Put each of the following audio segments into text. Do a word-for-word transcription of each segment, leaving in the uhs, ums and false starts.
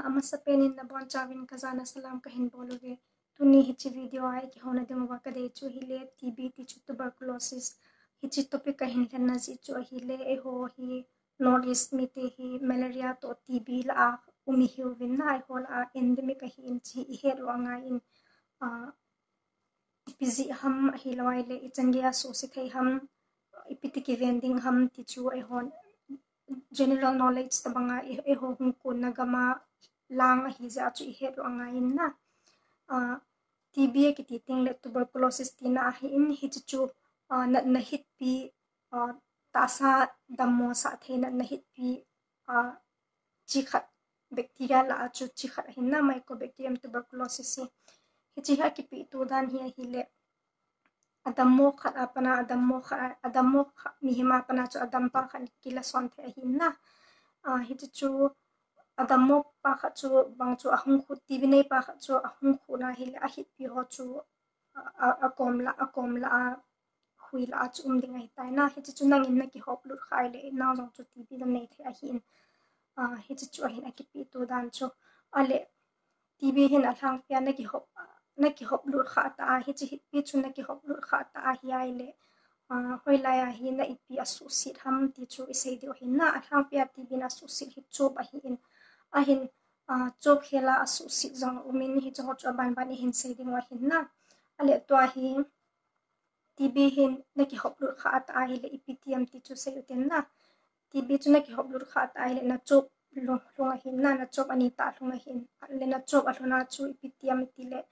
ama sa penin na bon chawin kazana salam kahin bologe tuni hichi video ai ki hona demo wa kade chu hile T B ti chu tuberculosis hichi topic kahin thanna si chu hile e ho hi northeast mi te hi malaria to T B la a umi hiu vin na ai hol a endemic hi in chi i he ro anga in a ipizi ham hi lawai le ichangia so si thei ham ipitiki vending ham ti chu ai hon general knowledge tabanga e ho hung ko nagama lang hi za chu i he ro anga in na T B ki ti ting le tuberculosis ti na hi in hi chu na na hit pi ta sa dammo sa the na na hit pi chi khat bacteria la chu chi khat hin na mycobacterium tuberculosis hi chi ha ki pi tu dan hi hi le adammo khat apana adammo khat adammo mi hima pana chu adam pa khan kila son the hin na hi chu adammo pa khat chu bang chu ahung khu T B nei pa khat chu ahung khu na hi le a hit pi ho chu a komla a komla a huila a chu um ding ai tai na hi chu nang in na ki hop lut khai le na jong chu T B dam nei the a hin hi chu hin a ki pi tu dan chu ale T B hin a thang pya na ki hop na ki hop lut kha ta hi chi hit pi chu na ki hop lut kha ta hi ai le hoi la ya hi na ipi asu sit ham ti chu i sei dio hin na a thang pya T B na su sit hi chu ba hi in a hin chop khela asu sit jong umin hi chu chu ban ban hin sei ding wa hin na ale to hi T B hin na ki hop lut kha ta hi le iptm ti chu sei uten na T B chu na ki hop lut kha ta hi le na chop long long hin na na chop ani ta long hin le na chop a lona chu iptm ti le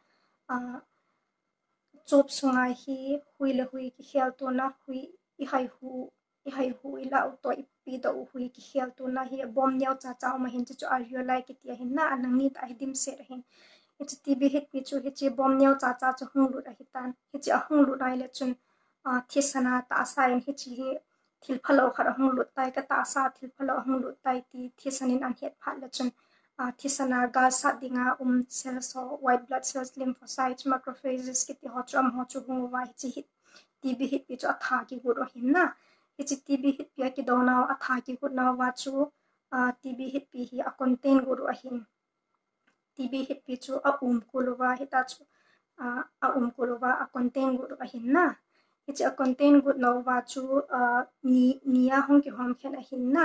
chop sunga hi hui le hui ki khel to na hui i hai hu i hai hu i la to ipi do hui ki khel to na hi bom nyau cha cha ma hin chu a realize ki ti hin na anang ni ta hidim se rahin it's T B hit pi chu hi chi bom nyau cha cha chu hung lu ra hi tan hi chi a hung lu rai le chun thisana ta sa in hi chi hi thil phalo khara hung lu tai ka ta sa thil phalo hung lu tai ti thisanin an het phat le chun thisana ga sa dinga um cells so white blood cells lymphocytes macrophages ki ti ho cham ho chu hung wa hi chi hit T B hit pi chu a tha ki gu ro hin na hi chi T B hit pi ki do na a tha ki gu na wa chu T B hit pi hi a contain gu ro hin T B hit pi chu a um ku lo wa hi ta chu a um ku lo wa a contain gu ro hin na hi chi a contain gu no wa chu ni nia hong ki hom khen a hin na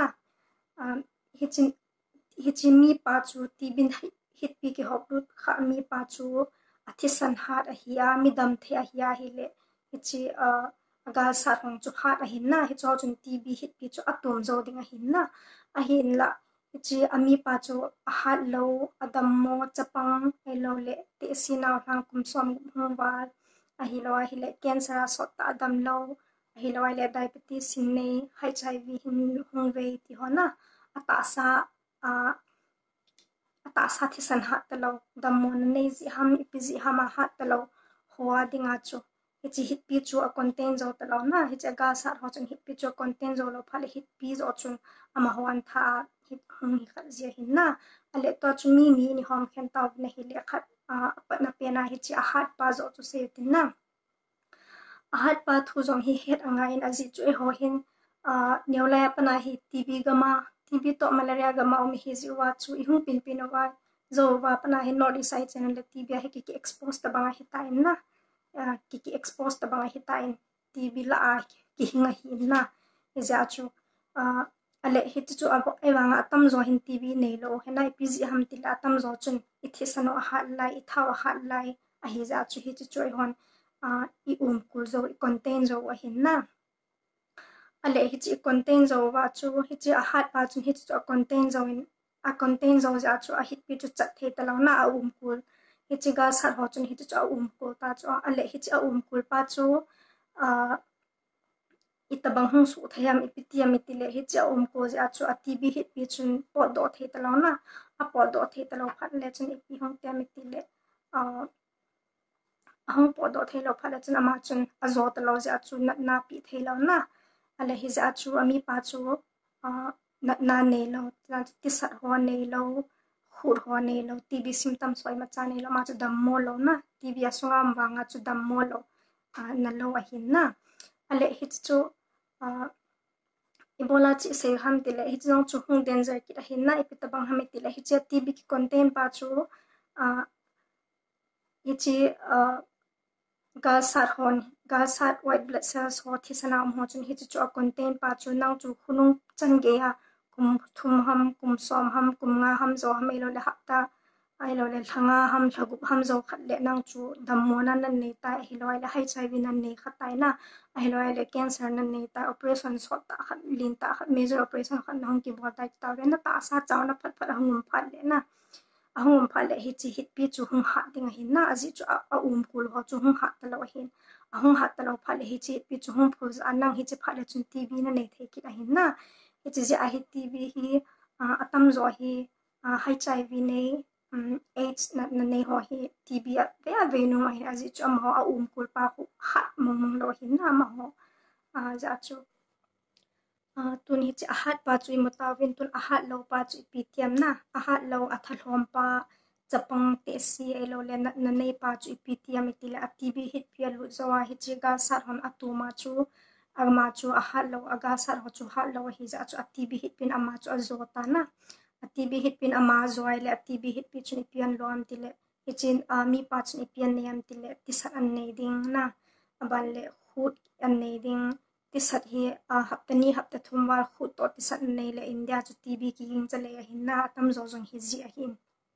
hi chi hi chi mi pa chu T B hit pi ki hop lut kha mi pa chu a thisan hat a hiya mi dam the a hiya hi le hi chi agal sa hong chu hat a hin na hi chu chun T B hit pi chu atum zo ding a hin na a hin la hi chi ami pa chu a hat lo adam mo chapang hello le te sina hang kum som hum wa a hi lo a hi le cancer a sot ta adam lo a hi lo a le diabetes sin nei H I V hin hung ve ti hona ata sa a ata sa thisan hat ta lo damon nei zi ham ipizi hama hat ta lo hoa dinga chu hi chi hit pi chu a contain zo ta lo na hi cha ga sa ho chun hit pi chu contain zo lo phale hit pi zo chun ama hoan tha hit hung hi kha zia hin na ale to chu mi mi ni hom khen taw na hi le khat pa na pe na hi chi a hat pa zo chu se tin na a hat pa thu jong hi het anga in azi chu e ho hin neula pa na hi T B gama T B to malaria gama um hi zi wa chu i hung pin pin wa zo wa pa na hi north side channel le T B hi ki expose ta banga hi ta in na ki ki expose ta banga hi ta in T B la a ki hinga hi na ja chu ale hi chu abo e wanga atam zo hin T B nei lo henai P G ham ti la atam zo chun i thisano ha lai i thaw ha lai a hi ja chu hi chu i hon i um kul zo i contain zo wa hin na ale hi chi contain zo wa chu hi chi a hat pa chu hi chu a contain zo in a contain zo ja chu a hit pi chu chat the ta lo na a um kul hi chi ga sa ho chun hi chu a um kul ta chu ale hi chi a um kul pa chu a itabang hung su thayam ipitiam itile hi cha um ko ja chu a T B hit pi chun po do the ta lo na a po do the ta lo phat le chun ipi hong tiam itile a hong po do the lo phat le chun ama chun a zo ta lo ja chu na na pi the lo na ale hi ja chu ami pa chu a na na ne lo na ti sat ho ne lo khur ho ne lo T B symptoms soi ma cha ne lo ma chu dam mo lo na T B asunga mwanga chu dam mo lo na lo a hin na ale hi chu Ebola chi se ham tile hi jong chu hung danger ki hin na ipita bang ham tile hi che T B ki contain pa chu a hi chi gal sat hon gal sat white blood cells ho thi sana am ho chun hi chu contain pa chu nang chu khunung chan ge ya kum thum ham kum som ham kum nga ham zo ham elo le hapta ai lo le thanga ham thagup ham zo khat le nang chu dammona nan nei ta hi loi le H I V nan nei khatai na ai loi le cancer nan nei ta operation so ta khat lin ta khat major operation khat nang ki bo ta ta ve na ta sa chaw na phat phat hangum phat le na ahum phale hi chi hit pi chu hung ha ding hin na azi chu a um kul ho chu hung ha ta lo hin ahung ha ta lo phale hi chi pi chu hung phuz anang hi chi phale chun T B na nei the ki hin na hi chi ji a hi T B hi atam zo hi H I V nei AIDS na na nei ho hi T B a ve a ve nu ma hi azi chu am ho a um kul pa hu ha mong mong lo hin na ma ho a za chu tun hi chi ahat pa chu mutawin tun ahat lo pa chu pitiam na ahat lo athalom pa chapang te si elo le na nei pa chu pitiam itila T B hit pia lu zawa hi chi ga sar hon atuma chu agma chu ahat lo aga sar ho chu hat lo hi za chu T B hit pin ama chu azota na T B hit pin ama zoi le T B hit pi chu pian lo am tile hi chin mi pa chu pian ne am tile tisat an nei ding na aban le khut an nei ding tisat hi haptani hapta thumwal khut to tisat nei le India chu T B ki ging chale hin na tam zo zong hi ji a hin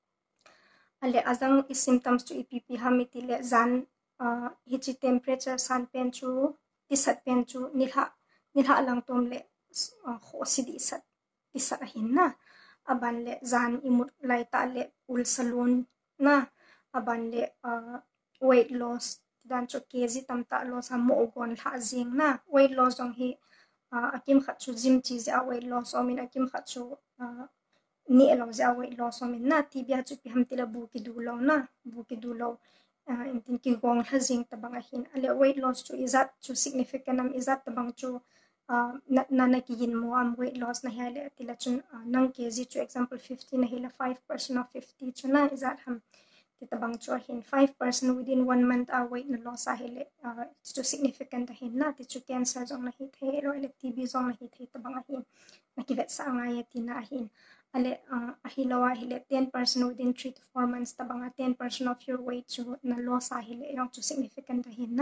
ale azang i symptoms chu ipp hamiti le zan hi chi temperature san pen chu tisat pen chu nilha nilha lang tom le kho sidi sat tisat hin na aban le zan imut lai ta le ul salon na aban le weight loss dan cho kg tam ta loss ha mo gon tha jing na weight loss jong hi akim khat chu gym chi ja weight loss omin akim khat chu ni elo ja weight loss omin na ti bia chu pi ham tila bu ki du lo na bu ki du lo in tin ki gong ha jing ta bang hin ale weight loss chu izat chu significant am izat ta bang chu na na ki yin mo am weight loss na hele tila chun nang kg chu example fifty na hela five percent of fifty chu na izat ham tita bang chu hin five percent within one month a weight na loss a hele chu significant a hin na ti chu cancer jong na hi the ro ele T B jong na hi the ta bang a hin na ki vet sa nga ye ti na hin ale a hi lawa hele ten percent within three to four months ta bang a ten percent of your weight chu na loss a hele rong chu significant a hin na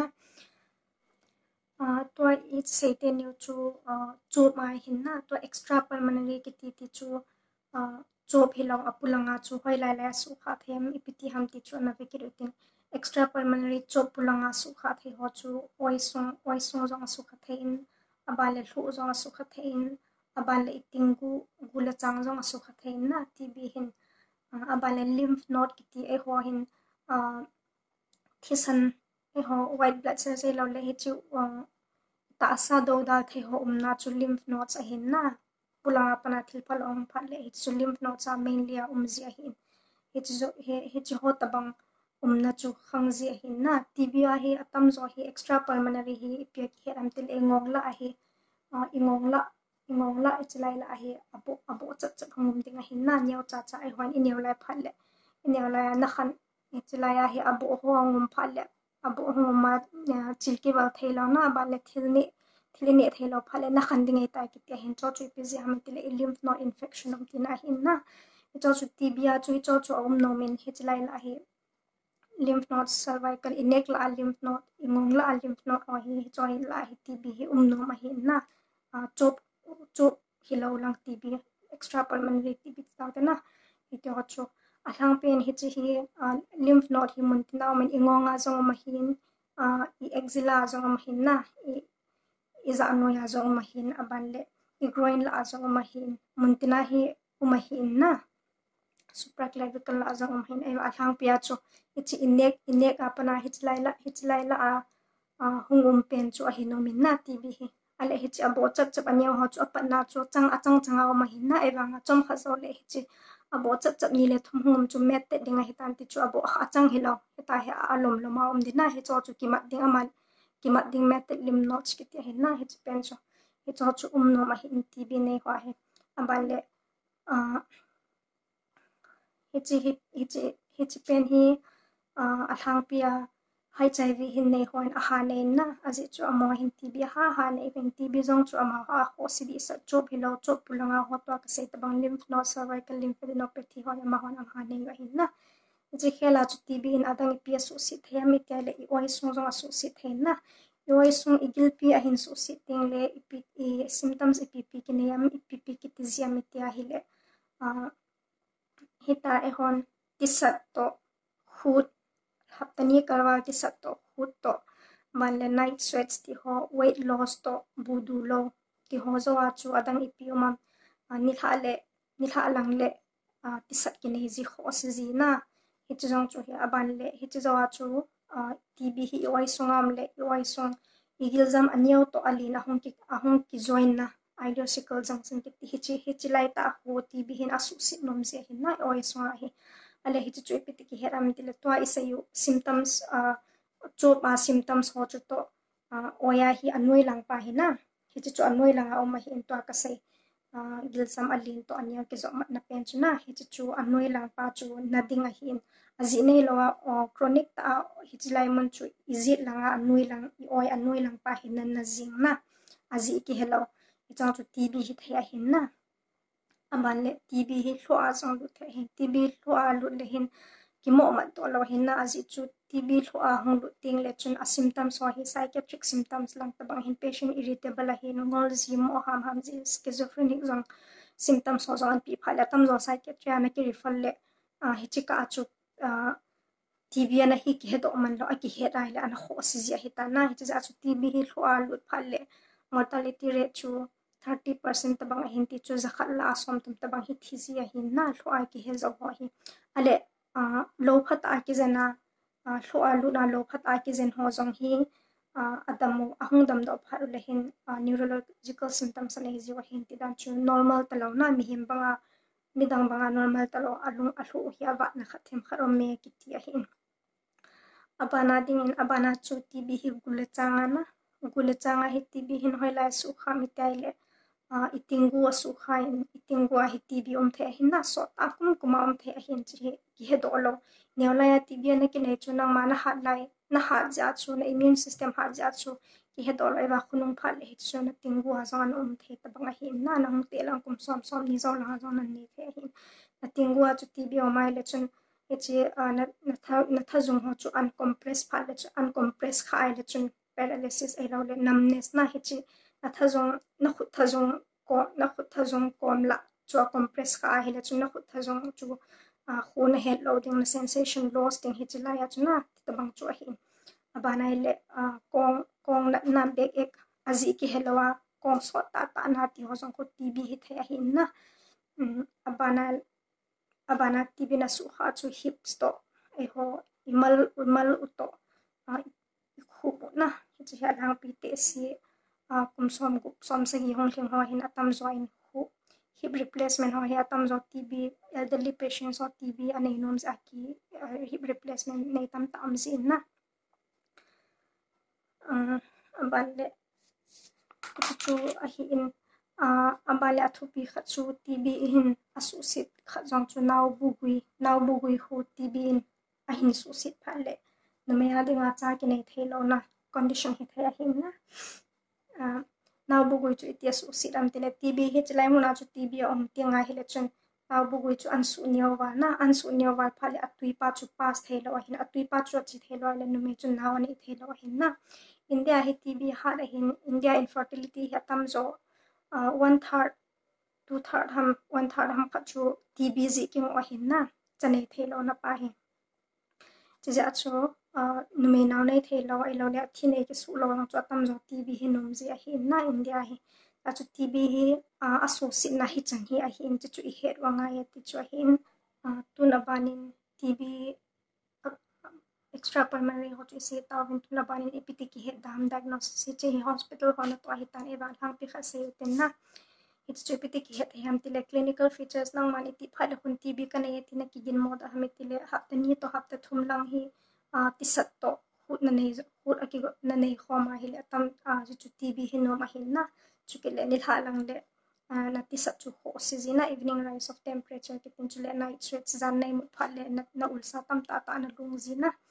to it say te new chu chu ma hin na to extra pulmonary ki ti ti chu job hilaw apulanga chu hoi lai lai su kha them ipiti ham ti chu na vekirutin extra pulmonary job pulanga su kha the ho chu oisong oisong jong su kha thein abale thu jong su kha thein abale itingu gula chang jong su kha thein na T B hin abale lymph node ki ti e ho hin thisan e ho white blood cells e lo le hi chu ta sa do da the ho umna chu lymph nodes a hin na pulanga pana thilpal ong phatle hi chu lymph nodes are mainly a umzi a hin hi chu hi chu ho tabang umna chu khangzi a hin na T B a hi atam zo hi extra pulmonary hi ipia ki heram til engong la a hi ingong la ingong la ichlai la a hi abo abo chat chat hangum ding a hin na nyau cha cha ai hwan ineu lai phatle ineu lai na khan ichlai a hi abo ho hangum phatle abo hangum ma chilki wal thailo na ba le thilni thilni thelo phale na khanding ai ta ki te hin cho chu pi ji ham tile lymph node infection om tina hin na cho chu T B a chu cho chu om no men hichlai la hi lymph node cervical inek la lymph node ingong la lymph node o hi cho hi la hi T B hi um no ma hin na chop chop hilo lang T B extra pulmonary T B ta ta na ite ho chu alang pen hi chi hi lymph node hi mun tina men ingonga jong ma hin i axilla jong ma hin na iza no ya jong ma hin abanle i groin la jong ma hin muntina hi uma hin na supraclavicle la jong ma hin ai alang pia chu ichi inek inek apana hichlai la hichlai la a hungum pen chu a hinomin na T B hi ale hichi abo chat chat anyo ho chu apat na chu chang achang changa ma hin na ewanga chom khazo le hichi abo chat chat ni le thum hum chu met te dinga hitan ti chu abo achang hilo heta he alom loma om dina he cho chu kimat ding amal kimat ding met lim notch ki ti hin na he pen chu he cho chu um no ma hin T B nei ho he abale a hichi hichi hichi pen hi athang pia H I V hin nei hoin a ha nei na azi chu amo hin T B ha ha nei pen T B zong chu ama ha ho si di sa chop hilo chop pulanga ho to ka se tabang lymph node cervical lymphadenopathy ho ma hon ang ha nei wa hin na ji khela chu T B in adang pi su si the mi te le i oi sung zong su si the na i oi sung igil pi a hin su si ting le i i symptoms i pi pi ki ne yam i pi pi ki ti zia mi te a hi le a hita e hon tisat to hut haptani karwa tisat to hut to man le night sweats ti ho weight loss to budu lo ti ho zo a chu adang i pi umam ni tha le ni tha lang le tisat ki ne ji ho si ji na hi chu jong chu hi aban le hi chu zo a chu T B hi oi sungam le oi sung igilzam anyo to ali na hong ki ahong ki join na ideological junction ki hi chi hi chi lai ta ho T B hin asu si nom se hin na oi sung hi ale hi chu pi ti ki heram ti le to isayu symptoms cho ba symptoms ho chu to oya hi anoi lang pa hi na hi chu anoi lang a ma hi to ka sai gilsam alin to anya ki zo na pen chu na hi chu anoi lang pa chu nading a hin azi nei lo chronic ta hi chi lai mon chu izit lang a anoi lang i oi anoi lang pa hin na jing na azi ki hello i chang chu T B hi thaya hin na aban le T B hi hlo a chang lu the hin T B hlo a lu le hin ki mo man to lo hin na azi chu T B hlo a hong lu ting le chun a symptoms ho hi psychiatric symptoms lang ta bang hin patient irritable a hin ngol zim o ham ham ji schizophrenic zong symptoms ho zong pi phala tam zo psychiatry na ki refer le hi chi ka chu T B na hi ki hedo man lo a ki he rai le ana ho si ji hi ta na hi cha chu T B hi hlo a lu phalle mortality rate chu thirty percent tabang hin ti chu zakhat la som tum tabang hi thi ji hin na hlo a ki he zo ho hi ale lo phat a ki jana hlo a lu na lo phat a ki jen ho zong hi adamu ahung dam do pharu le hin neurological symptoms ane ji wa hin ti dan chu normal talo na mi him banga midang banga normal talo alung alu hi awa na khathem kharom me ki ti a hin abana ding in abana chu T B hi gule changa na gule changa hi T B hin hoila su kha mi taile itingu su kha itingu hi T B um the hin na so ta kum kuma um the hin chi ki he do lo neola ya T B na ki ne chu nang mana ha lai na ha ja chu na immune system ha ja chu ki he do lo ba khunung pha le chu na tingu a zon um the ta banga hin na nang te lang kum som som ni zo la zo na ni the hin na tingu a chu T B o mai le chun echi na na tha zung ho chu uncompress pha le chu uncompress kha ai le chun paralysis ai lo le numbness na hi chi na tha zung na khut tha zung ko na khut tha zung kom la chu compress kha ai le chu na khut tha zung chu khu na head loading na sensation loss ting hi chi la ya chu na ta bang chu hi abana le kong kong na na bek ek azi ki helwa kong so ta ta na ti ho zong ko T B hi the hi na abana abana T B na su kha chu hips to e ho imal imal uto khu na hi chi ha lang pi te si kum som gup som se hi hong hling ho hin atam join hu hip replacement ho hi atam zo T B elderly patients or T B ane noms aki hip replacement nei tam tam zin na abale chu a hi in abale athupi kha chu T B hin asu sit kha jong chu naw bugui naw bugui hu T B in a hin su sit phale nomea de nga cha ki nei thelo na condition hi thaya hin na naw bugui chu itia su sit am tele T B hi chlai mu na chu T B om tinga hi le chun naw bugui chu an su nyowa na an su nyowa phale atui pa chu pass thelo hin atui pa chu chi thelo le nume chu naw ni thelo hin na India hi T B ha la hin India infertility ha tam zo one third two third ham one third ham kha chu T B ji ki mo hin na chane thelo na pa hin chi ja chu nume naw nei thelo ai lo le thi nei ki su lo ng chu tam zo T B hi num ji a hin na India hi a chu T B hi asu sin na hi chang hi a hin chu chu i het wa nga ye ti chu hin tu na banin T B extra primary ho chu se ta win tu na banin epiti ki het dam diagnosis che hi hospital ho na to hi tan e ba thang pi kha se ten na it's chu epiti ki het ham ti le clinical features nang man iti pha le hun T B ka nei ti na ki gin mod ha mi ti le hap ta ni to hap ta thum lang hi ti sat to hut na nei hut aki na nei khoma hi le tam ji chu T B hi no ma hin na chu ke le ni tha lang le na ti sat chu ho si ji na evening rise of temperature ki tin chu le night sweats zan nei mu pha le na na ulsa tam ta ta na lung ji na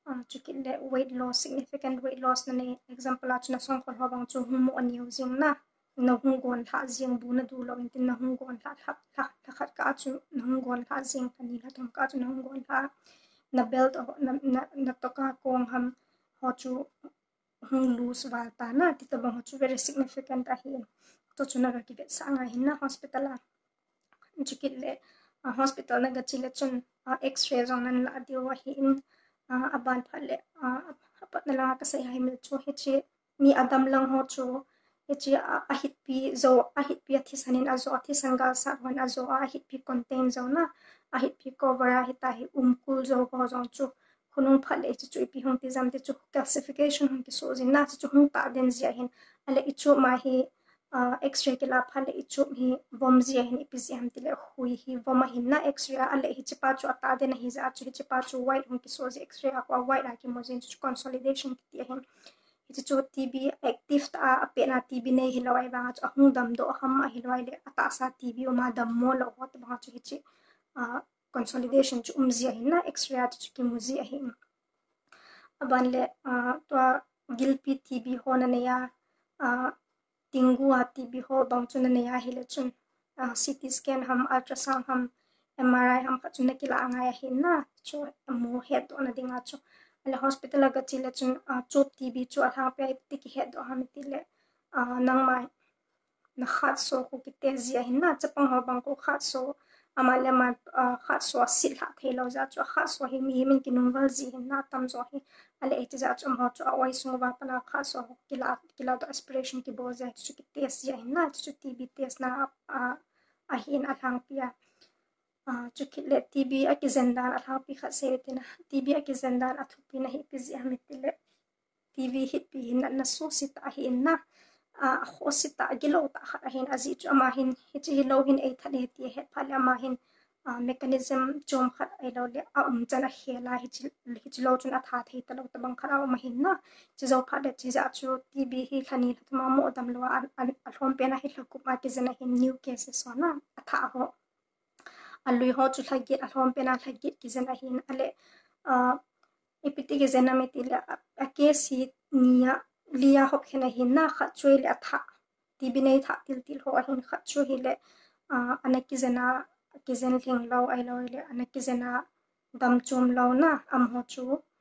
chukit le weight loss significant weight loss na ne example a chuna song khol hawang chu humu ani using na na hung gon tha jing bu na du lo in tin na hung gon tha tha tha khat ka chu na hung gon tha jing ani la thom ka chu na hung gon tha na belt na na to ka kong ham ho chu hung loose wal ta na ti to bang chu very significant a hin to chuna ra ki bet sa nga hin na hospital a chukit le hospital na ga chile chun x-ray zong nan la dio wa hin aban phale apat na lang ka sai hai mil chu he chi mi adam lang ho chu he chi a hit pi zo a hit pi athi sanin azo athi sanga sa hon azo a hit pi contain zo na a hit pi cover a hita hi umkul zo ko zong chu khunung phale chi chu pi hong ti jam te chu classification hong ki so jin na chu hong ta den zia hin ale ichu ma hi x-ray ke la phale ichu hi vom zia hin ipisi ham tile hui hi vom hin na x-ray ale hi chipa chu ata den hi za chu hi chipa chu white hong ki so ji x-ray akwa white a ki mo jin chu consolidation ki ti hin hi chu tb active ta ape na tb nei hi lawai ba chu hung dam do ham a hi lawai le ata sa tb ma dam mo lo hot ba chu hi chi consolidation chu um zia hin na x-ray chu ki mo zia hin aban le to gilpi tb hona ne ya tingu a tb ho bang chun ne ya hi le chun ct scan ham ultrasound ham mri ham kha chun ki la anga ya hin na chu mo head on dinga chu ale hospital ga chile chun chu tb chu a ha pe ti ki head ham ti le nang mai na khat so ko ki te zia hin na chapang ho bang ko khat so amale ma khat so sil ha thelo za chu khat so hi mi min ki nungwal ji hin na tam zo hi ale eti za chu mo chu awai so wa pana khat so kila kila to aspiration ki bo za chu ki test ya hin na chu tb test na a hin a thang pia chu ki le tb a ki zendan a thang pi kha se tina tb a ki zendan a thu pi na hi pi ji amit le tb hit pi hin na so sit a hin na a khosita gilo ta kha hin azi chu ama hin hi chi lo hin ei thale ti he phale ama hin mechanism chom khat ai lo le a um chana hela hi chi hi chi lo chun a tha thei ta lo ta bang khara ma hin na chi zo phale chi za chu tb hi thani thma mo dam lo a hlom pe na hi hlaku ma ki zena hin new cases so na a tha ho alui ho chu thagit a hlom pe na thagit ki zena hin ale epiti ki zena me ti le a case hi nia lia hok hena hin na khat chui le tha tb nei tha til til ho hin khat chu hi le anaki zena ki zen thing lo ai lo le anaki zena dam chum lo na am ho chu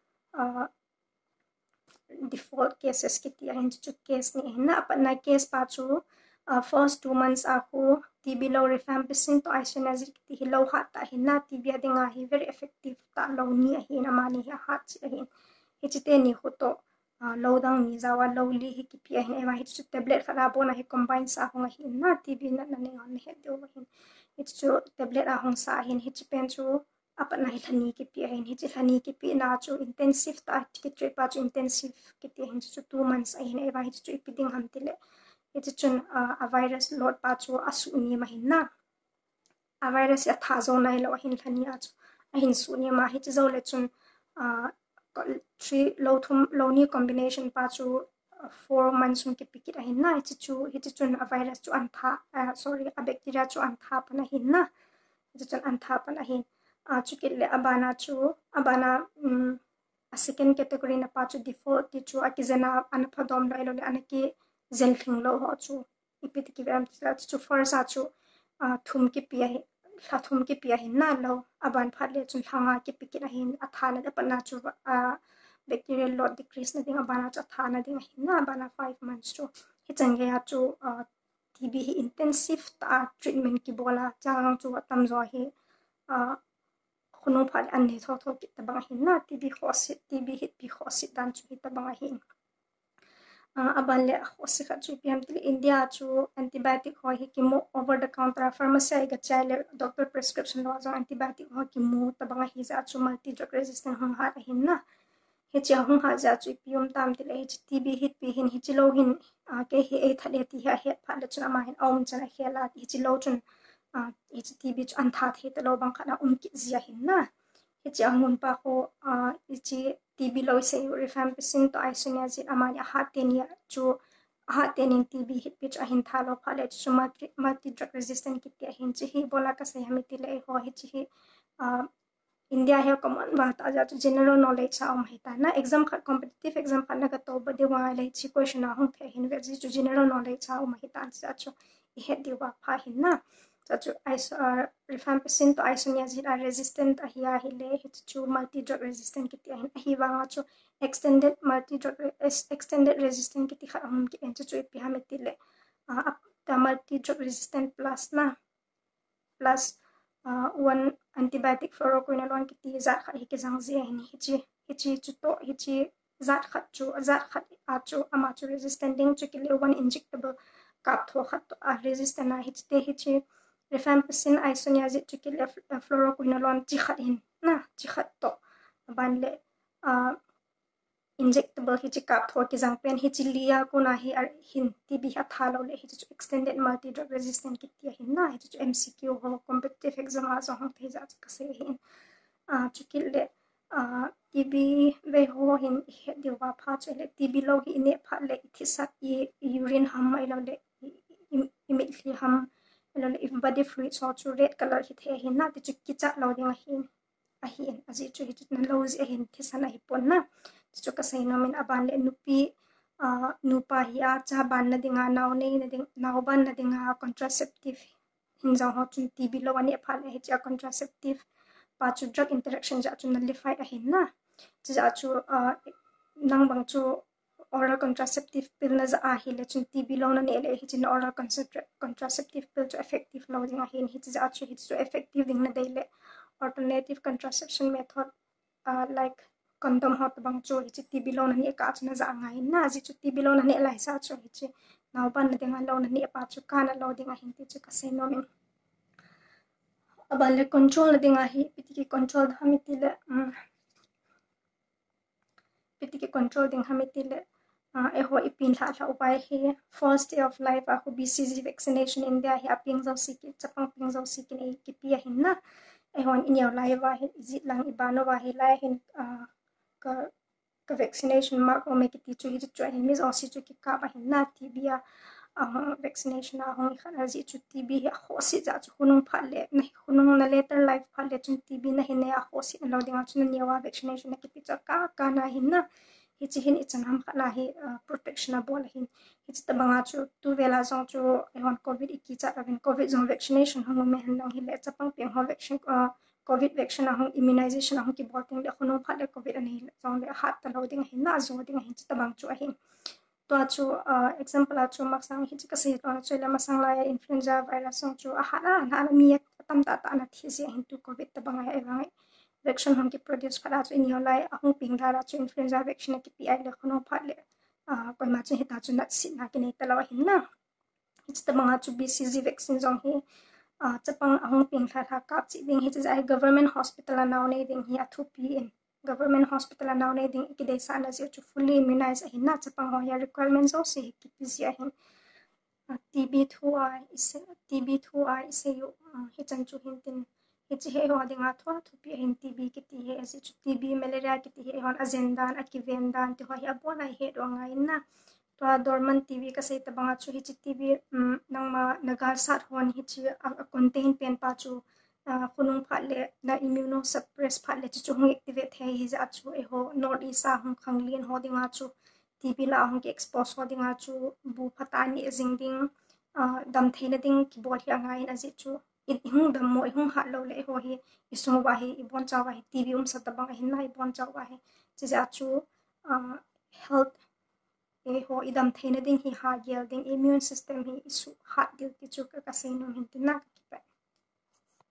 default cases ki ti hin chu case ni hin na pa na case pa chu first two months a ko tb lo rifampicin to isoniazid ki hi lo ha ta hin na tb adinga hi very effective ta lo ni hi na mani ha ha chi hin hi chi te ni ho to lo dang ni zawa lo li hi ki pia hin ema hi chu tablet khara bona hi combine sa hong hi na tb na na ne on he do hin hi chu tablet a hong sa hin hi chi pen chu apa na hi thani ki pia hin hi chi thani ki pi na chu intensive ta ki tre pa chu intensive ki ti hin chu two months a hin ema hi chu ipiding ham tile hi chu chun a virus load pa chu asu ni ma hin na a virus ya tha zo nai lo hin thani a chu a hin su ni ma hi chu zo le chun three low thum low ni combination pa chu four months um ki pikit hin na chi chu hi chi chun a virus chu an tha sorry a bacteria chu an tha pa na hin na chi chun an tha pa na hin a chu ki le abana chu abana a second category na pa chu default ti chu a ki zena an phadom lo lo le an ki zel thing lo ho chu ipit ki ram chu first a chu thum ki pia tha thum ki pia hin na lo aban phat le chun thanga ki pikit hin a thana da pa na chu bacterial load decrease na ding abana cha thana ding hin na abana five months chu hi change ya chu tb hi intensive ta treatment ki bola chang chu tam zo hi khunu phal an ni tho tho ki ta bang hin na tb khosit tb hit pi khosit dan chu hi ta bang hin aban le khosi kha chu pi ham til india chu antibiotic ho hi ki mo over the counter pharmacy ga chale doctor prescription lo zo antibiotic ho ki mo ta bang hi za chu multi drug resistant hong ha hin na he cha hong ha za chu pium tam til h tb hit pi hin hi chi lo hin ke hi e thale ti ha he pha le chuna ma hin om chana hela hi chi lo chun h tb chu an tha the ta lo bang khana um ki zia hin na he cha ngun pa ko hi chi tb lo se rifampicin to isoniazid amani ha tenia chu ha tenin tb hit pitch a hin tha lo pha le chu multi drug resistant ki ti hin chi hi bola ka se hami ti le ho hi chi hi India है common बात आ जा तो general knowledge सा हम हिता ना exam खा competitive exam खा ना कतो बदे वहाँ ले ची question आहूं थे हिन वैसे जो general knowledge सा हम हिता जा जो इहे दिवा फा हिन ना जा जो iso rifampicin to isoniazid are resistant ahia hile hit जो multi drug resistant किती आहे अही वहाँ जो extended multi drug extended resistant किती खा हम की एंच जो इपी हम इतिले अब the multi drug resistant plus ना plus uh, one antibiotic fluoroquinolone kiti zat khat hi ke jang zi hin hichi hichi chu to hichi zat khat chu zat khat a chu ama chu resistant chu ke le one injectable kap tho khat to a resistant na hichi te hichi rifampicin isoniazid chu ke le fluoroquinolone chi khat hin na chi khat to ban le uh, injectable hi chikap tho ki jang pen hi chilia ko na hi ar hin tb ha thalo le hi chu extended multi drug resistant ki ti hin na hi chu mcq ho competitive exam a so hong the ja ka se hin a chukil le a tb ve ho hin he de wa pha che le tb lo hi ne pha le thi sa i urine ham ai lo le immediately ham lo le if body fluid so chu red color hi the hin na ti chu ki cha lo ding hin a hin aji chu hi chu na lo zi hin thi sa na hi pon na chu ka sai no min aban le nupi a nupa hi a cha ban na dinga naw nei na ding naw ban na dinga contraceptive hin jang ho chun tb lo ani pha le hi cha contraceptive pa chu drug interaction ja chu nullify a hin na cha chu nang bang chu oral contraceptive pill na za a hi le chun tb lo na ne le hi chin oral contraceptive pill chu effective lo ding a hin hi cha chu hi chu effective ding na dei le alternative contraception method uh, like condom hot bang cho hi tb lo na ni ka chna za ngai na ji chu tb lo na ne lai sa cho hi chi naw ban na dinga lo na ni pa chu ka na lo dinga hin ti chu ka se no min abale control na dinga hi piti control hami ti le piti control ding hami ti le e ho ipin tha tha upai hi first day of life a ho bcg vaccination india hi aping zo siki chapang ping zo siki ne ki pi hin na e hon in yo lai wa hi zit lang ibano wa hi lai hin ka ka vaccination mark o me ki ti chu hi chu hin mis osi chu ki ka ba hin na ti bia a vaccination a hong khana ji chu tb hi ho si ja chu hunung pha le na hunung na later life pha le chu tb na hin ya ho si lo ding chu ni wa vaccination na ki ti cha ka ka na hin na hi chi hin ichan ham khana hi protection a bol hin hi chi ta banga chu tu vela zong chu e hon covid iki cha ravin covid zong vaccination hong me han nang hi le chapang peng ho vaccine covid vaccine ahong immunization ahong ki bolting le khono pha le covid ani zong le hat ta lo ding hin na zo ding hin chi ta bang chu a hin to chu example a chu mak sang hi chi ka se to chu le ma sang la influenza virus song chu a ha na na mi tam ta ta na thi se hin tu covid ta bang ai bang vaccine hong ki produce pha chu in yo lai ahong ping da chu influenza vaccine ki pi ai le khono pha le koi ma chu hi ta chu na si na ki nei ta lo hin na hi chi ta bang chu bcg vaccine zong hi chapang ahong ping tha tha kap chi ding hi cha government hospital naw nei ding hi athu pi in government hospital naw nei ding ki dei sa na ji chu fully immunized hin na chapang ho ya requirements also ki pi ji hin tb two i is tb two i is you hi chan chu hin tin hi chi he ho ding a thwa thu pi hin tb ki ti he as chu tb malaria ki ti he hon agenda akivendan ti ho ya bona he do ngai na to dormant tb ka sei ta banga chu hi chi tb nangma nagal sat hon hi chi contain pen pa chu khunung pha le na immunosuppress pha le chu hung activate he hi ja chu e ho north east a hung khanglin ho dinga chu tb la hung ki expose ho dinga chu bu phata ni jingding dam theina ding ki bol hi angai na ji chu it hung dam mo hung ha lo le ho hi iso wa hi ibon cha wa hi tb um sa ta bang hin na ibon cha wa hi chi ja chu health e ho idam theina ding hi ha gel ding immune system hi isu ha dil ki chu ka sei no hin tin na ki pa